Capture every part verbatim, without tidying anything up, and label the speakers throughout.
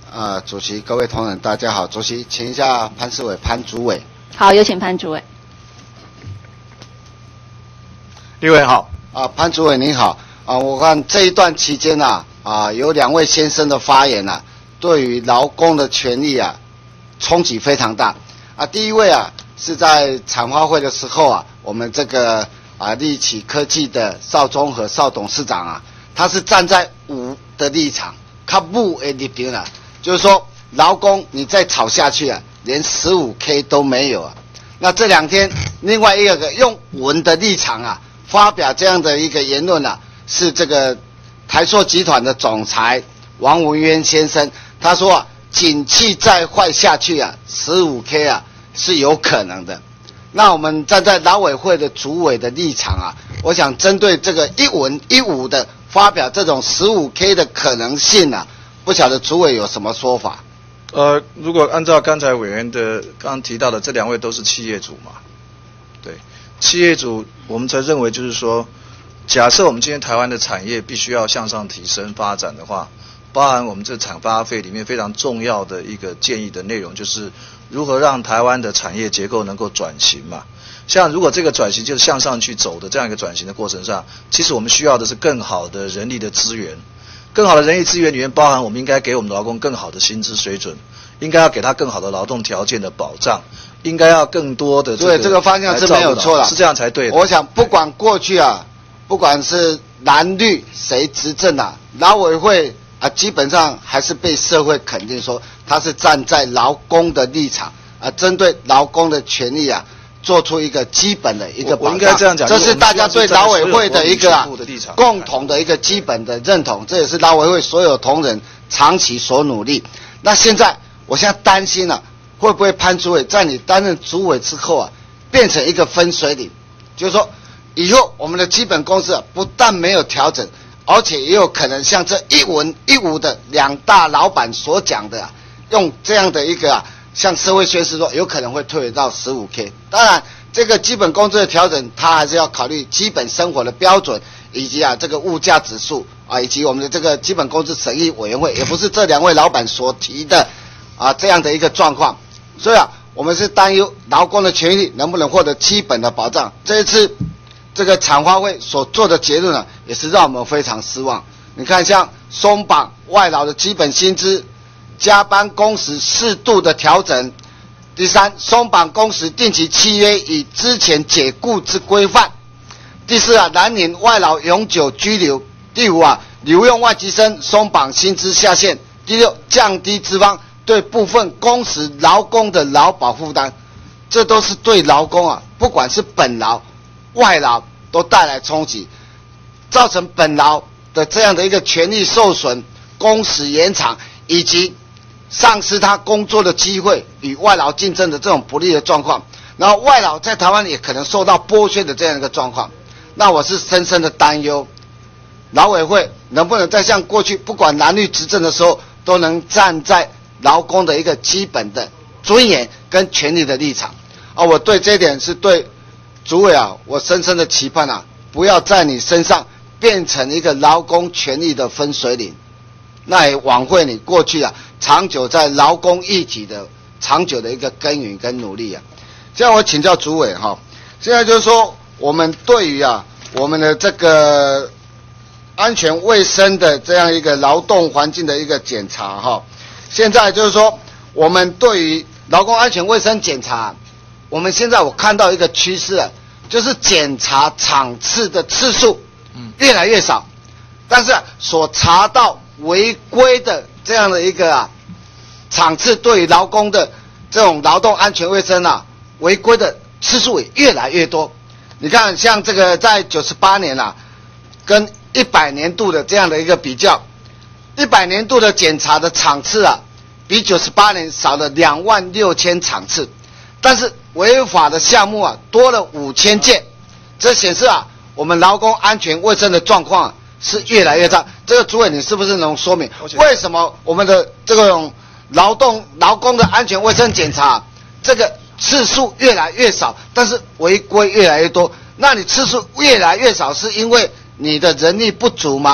Speaker 1: 呃，主席、各位同仁，大家好。主席，请一下潘世伟、潘主委。
Speaker 2: 好，有请潘主委。
Speaker 3: 立委好。
Speaker 1: 啊，潘主委您好。啊，我看这一段期间啊，啊，有两位先生的发言啊，对于劳工的权益啊，冲击非常大。啊，第一位啊，是在产发会的时候啊，我们这个啊立启科技的邵中和邵董事长啊，他是站在五的立场，他不的立场啊，就是说劳工你再吵下去啊，连 十五K 都没有啊。那这两天另外一个用文的立场啊，发表这样的一个言论啊，是这个台塑集团的总裁王文渊先生，他说啊，景气再坏下去啊 ，十五K 啊是有可能的。那我们站在劳委会的主委的立场啊，我想针对这个一文一武的发表这种 十五K 的可能性啊，不晓得主委有什么说法？
Speaker 3: 呃，如果按照刚才委员的刚刚提到的，这两位都是企业主嘛，对，企业主我们才认为就是说，假设我们今天台湾的产业必须要向上提升发展的话，包含我们这产发费里面非常重要的一个建议的内容，就是如何让台湾的产业结构能够转型嘛。像如果这个转型就是向上去走的这样一个转型的过程上，其实我们需要的是更好的人力的资源，更好的人力资源里面包含我们应该给我们的劳工更好的薪资水准，应该要给他更好的劳动条件的保障，应该要更多的这个，
Speaker 1: 对，这个方向是没有错了，
Speaker 3: 是这样才对的。
Speaker 1: 我想不管过去啊，不管是蓝绿谁执政啊，劳委会啊，基本上还是被社会肯定说他是站在劳工的立场啊，针对劳工的权益啊，做出一个基本的一个保障。
Speaker 3: 我应该这样讲，
Speaker 1: 这是大家对劳委会的一个啊共同的一个基本的认同，这也是劳委会所有同仁长期所努力。那现在，我现在担心了、啊，会不会潘主委在你担任主委之后啊，变成一个分水岭？就是说，以后我们的基本工资啊，不但没有调整，而且也有可能像这一文一武的两大老板所讲的、啊，用这样的一个啊，向社会宣示说，有可能会退回到 十五K。当然，这个基本工资的调整，它还是要考虑基本生活的标准，以及啊这个物价指数啊，以及我们的这个基本工资审议委员会，也不是这两位老板所提的啊这样的一个状况。所以啊，我们是担忧劳工的权益能不能获得基本的保障。这一次这个产发会所做的结论啊，也是让我们非常失望。你看，像松绑外劳的基本薪资，加班工时适度的调整。第三，松绑工时定期契约与之前解雇之规范。第四啊，蓝领外劳永久居留。第五啊，留用外籍生松绑薪资下限。第六，降低资方对部分工时劳工的劳保负担。这都是对劳工啊，不管是本劳、外劳都带来冲击，造成本劳的这样的一个权利受损、工时延长，以及丧失他工作的机会与外劳竞争的这种不利的状况，然后外劳在台湾也可能受到剥削的这样一个状况。那我是深深的担忧，劳委会能不能再像过去不管蓝绿执政的时候，都能站在劳工的一个基本的尊严跟权利的立场啊？我对这一点是对主委啊，我深深的期盼啊，不要在你身上变成一个劳工权利的分水岭，那也枉费你过去啊长久在劳工议题的长久的一个耕耘跟努力啊。现在我请教主委哈，现在就是说我们对于啊我们的这个安全卫生的这样一个劳动环境的一个检查哈，现在就是说我们对于劳工安全卫生检查，我们现在我看到一个趋势啊，就是检查场次的次数越来越少，但是、啊、所查到违规的这样的一个啊场次，对于劳工的这种劳动安全卫生啊违规的次数也越来越多。你看，像这个在九十八年啊，跟一百年度的这样的一个比较，一百年度的检查的场次啊，比九十八年少了两万六千场次，但是违法的项目啊多了五千件，这显示啊我们劳工安全卫生的状况、啊、是越来越差。这个主委你是不是能说明为什么我们的这种劳动劳工的安全卫生检查、啊、这个次数越来越少，但是违规越来越多？那你次数越来越少是因为你的人力不足吗？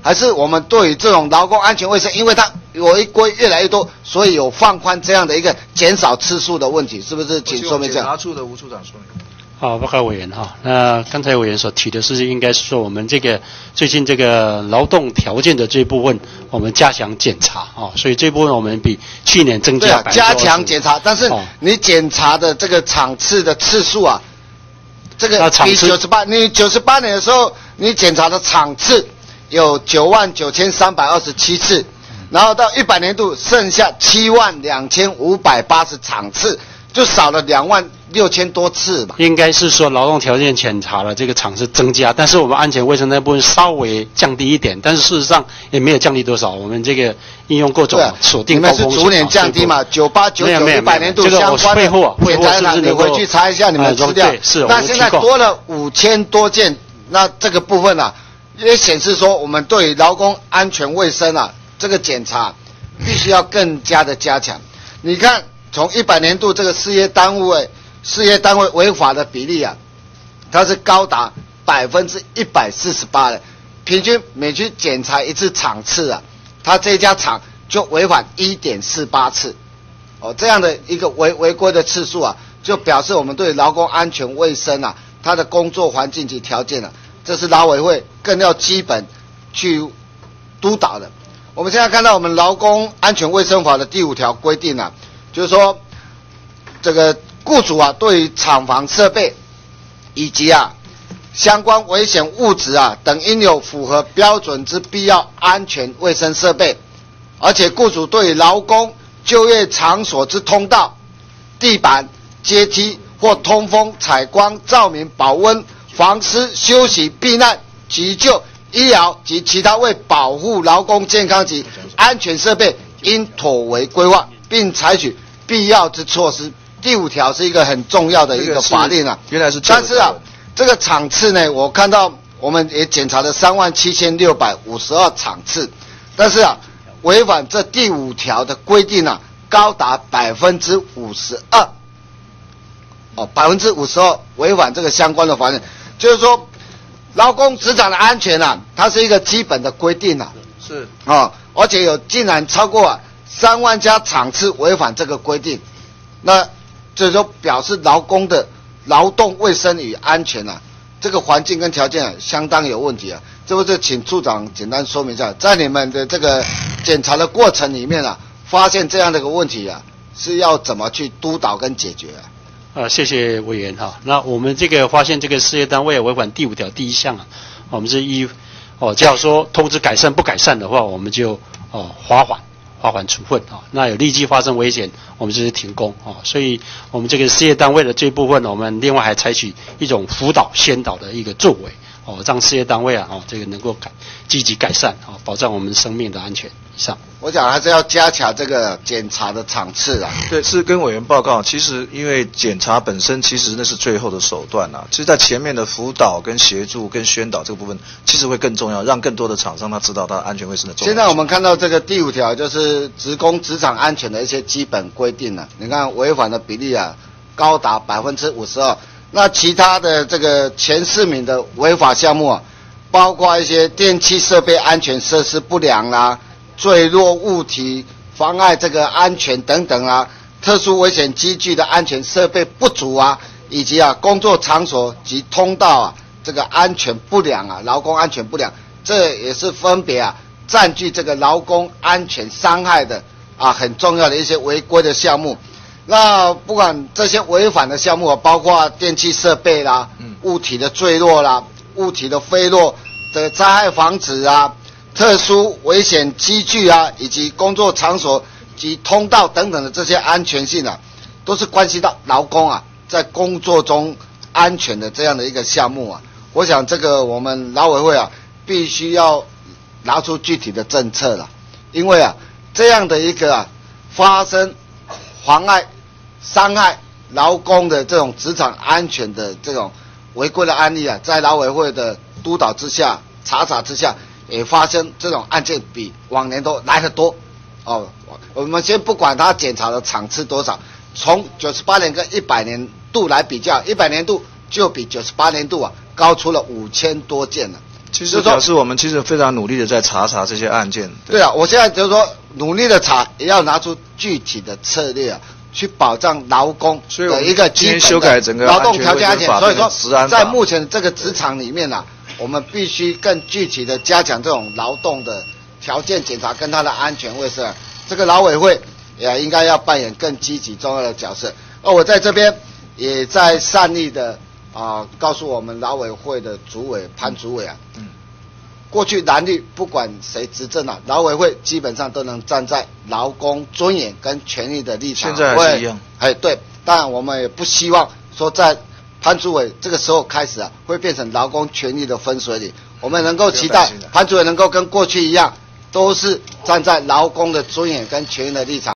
Speaker 1: 还是我们对于这种劳工安全卫生，因为它违规越来越多，所以有放宽这样的一个减少次数的问题，是不是？请说明一下。
Speaker 3: 检察处的吴处长说明。
Speaker 2: 好，报告委员哈。那刚才委员所提的是，应该是说我们这个最近这个劳动条件的这一部分，我们加强检查啊，所以这部分我们比去年增加百分之二十。
Speaker 1: 对啊，加强检查，但是你检查的这个场次的次数啊，这个比九十八，你九十八年的时候，你检查的场次有九万九千三百二十七次，然后到一百年度剩下七万两千五百八十场次，就少了两万六千多次吧。
Speaker 2: 应该是说劳动条件检查了这个场次增加，但是我们安全卫生那部分稍微降低一点，但是事实上也没有降低多少。我们这个应用各种锁定高风险，
Speaker 1: 你们是逐年降低嘛？九八九九一百年度相关的检查呢，你回去查一下你们的资料。
Speaker 2: 是，
Speaker 1: 那现在多了五千多件，那这个部分啊，也显示说我们对劳工安全卫生啊这个检查必须要更加的加强。你看，从一百年度这个事业单位事业单位违法的比例啊，它是高达百分之一百四十八的，平均每去检查一次场次啊，它这家厂就违反一点四八次，哦，这样的一个违违规的次数啊，就表示我们对劳工安全卫生啊，它的工作环境及条件啊，这是劳委会更要基本去督导的。我们现在看到我们劳工安全卫生法的第五条规定啊，就是说这个雇主啊，对于厂房设备以及啊相关危险物质啊等应有符合标准之必要安全卫生设备，而且雇主对于劳工就业场所之通道、地板、阶梯或通风、采光、照明、保温、防湿、休息、避难、急救、医疗及其他为保护劳工健康及安全设备，应妥为规划，并采取必要之措施。第五条是一个很重要的一个法令啊，
Speaker 3: 原来是，
Speaker 1: 但是啊，这个场次呢，我看到我们也检查了三万七千六百五十二场次，但是啊，违反这第五条的规定啊，高达百分之五十二，哦，百分之五十二违反这个相关的法令，就是说，劳工职场的安全啊，它是一个基本的规定啊，
Speaker 3: 是
Speaker 1: 啊、哦，而且有竟然超过啊三万家场次违反这个规定，那这就表示劳工的劳动卫生与安全啊，这个环境跟条件啊相当有问题啊。这不是请处长简单说明一下，在你们的这个检查的过程里面啊，发现这样的一个问题啊，是要怎么去督导跟解决啊？
Speaker 2: 呃，谢谢委员哈。那我们这个发现这个事业单位违反第五条第一项啊，我们是依哦，只要说通知改善不改善的话，我们就哦罚款。罚款处分啊，那有立即发生危险，我们就是停工啊。所以，我们这个事业单位的这部分，我们另外还采取一种辅导、先导的一个作为哦，让事业单位啊，哦，这个能够改积极改善啊，保障我们生命的安全。以上，
Speaker 1: 我想还是要加强这个检查的场次啊。
Speaker 3: 对，是跟委员报告。其实因为检查本身，其实那是最后的手段啊。其实，在前面的辅导、跟协助、跟宣导这个部分，其实会更重要，让更多的厂商他知道他安全卫生的重要性。
Speaker 1: 现在我们看到这个第五条，就是职工职场安全的一些基本规定啊。你看违反的比例啊，高达百分之五十二。那其他的这个前四名的违法项目啊，包括一些电气设备安全设施不良啦、啊。坠落物体妨碍这个安全等等啊，特殊危险机具的安全设备不足啊，以及啊工作场所及通道啊这个安全不良啊，劳工安全不良，这也是分别啊占据这个劳工安全伤害的啊很重要的一些违规的项目。那不管这些违反的项目啊，包括电气设备啦、物体的坠落啦、物体的飞落、这个灾害防止啊。特殊危险机具啊，以及工作场所及通道等等的这些安全性啊，都是关系到劳工啊在工作中安全的这样的一个项目啊。我想这个我们劳委会啊，必须要拿出具体的政策了，因为啊这样的一个啊发生妨碍、伤害劳工的这种职场安全的这种违规的案例啊，在劳委会的督导之下、查查之下。也发生这种案件比往年都来得多，哦，我们先不管他检查的场次多少，从九十八年跟一百年度来比较，一百年度就比九十八年度啊高出了五千多件了，
Speaker 3: 其实表示我们其实非常努力的在查查这些案件。
Speaker 1: 对, 对啊，我现在就是说努力的查，也要拿出具体的策略啊，去保障劳工的一个基本的劳动条件安全。所以说，在目前这个职场里面啊，我们必须更具体的加强这种劳动的条件检查跟它的安全卫生。这个劳委会也应该要扮演更积极重要的角色。而我在这边也在善意的啊、呃，告诉我们劳委会的主委潘主委啊，嗯，过去蓝绿不管谁执政啊，劳委会基本上都能站在劳工尊严跟权利的立场。
Speaker 3: 现在还是一样。
Speaker 1: 哎，对，当然我们也不希望说在潘主委这个时候开始啊，会变成劳工权利的分水岭。我们能够期待潘主委能够跟过去一样，都是站在劳工的尊严跟权利的立场。